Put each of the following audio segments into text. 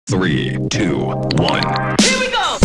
3, 2, 1. Here we go!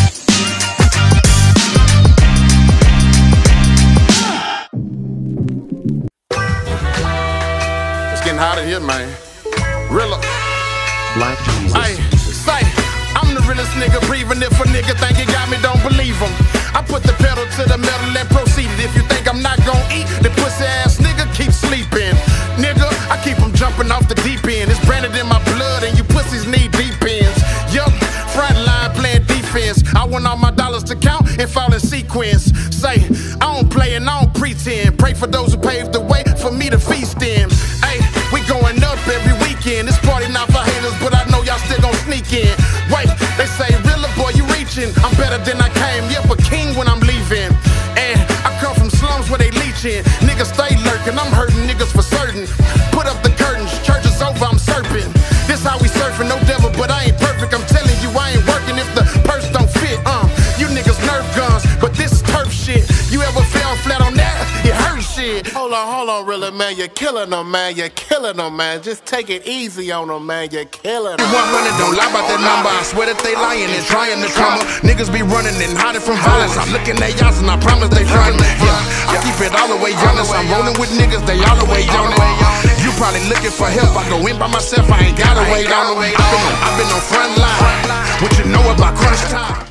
It's getting hot in here, man. Rilla. Black Jesus. Ay, say, I'm the realest nigga breathing. If a nigga think he got me, don't believe him. I put the pedal to the metal and proceeded. If you think I'm not gon' eat, the pussy ass nigga keep sleeping. Nigga, I keep him jumping off the deep end. It's branded in my blood and you pussies need deep ends. Yup, front line playing defense. I want all my dollars to count and fall in sequence. Say, I don't play and I don't pretend. Pray for those who paved the way for me to feast in. Ay, we going up every weekend. This party not for haters, but I know y'all still gon' sneak in. Wait, they say, Rilla boy, you reaching. I'm better than I came, yep, a king when I'm leaving. And I come from slums where they leeching. Niggas stay lurking, I'm hurting niggas for certain. Put up the curtains, church is over, I'm surfing. This how we surfing, no devil, but I ain't perfect. I'm telling you, I ain't working if the purse don't fit. You niggas Nerf guns, but this is turf shit. You ever fell flat on that? It hurt shit. Hold on, Rilla, man, you're killing them, man. You're killing them, man. Just take it easy on them, man. You're killing them. 100, don't lie about that number. I swear that they lying and trying to come up. Niggas be running and hiding from violence. I'm looking at y'all and I promise they frontin'. Yeah, I keep it all the way honest. I'm rolling with niggas, they all the way on it. You probably looking for help. I go in by myself, I ain't gotta wait on them. I've been on front line. What you know about crunch time?